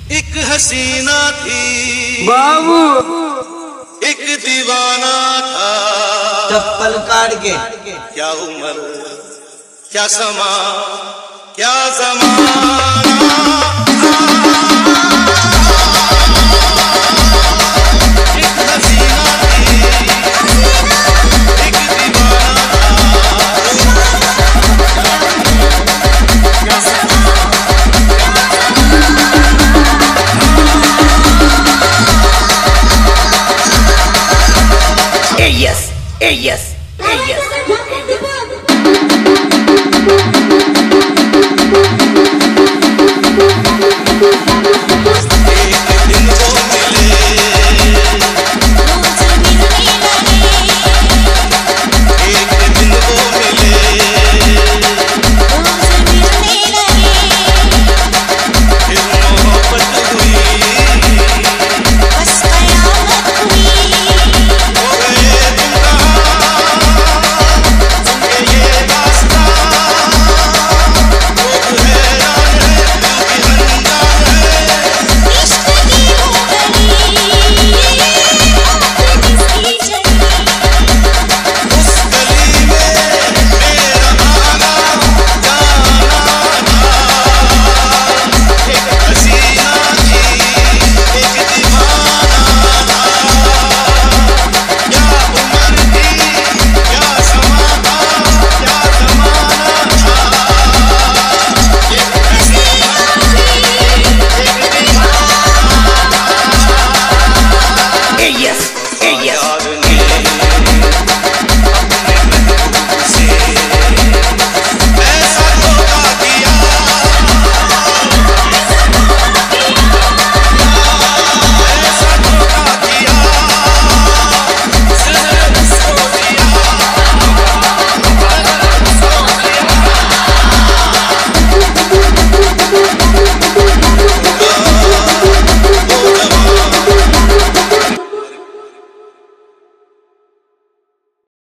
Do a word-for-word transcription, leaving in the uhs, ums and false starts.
एक हसीना थी बाबू, एक दीवाना था। चप्पल काट के क्या उम्र, क्या समा, क्या ज़माना। एक हसीना थी, एक दीवाना था। Hey yes, hey yes.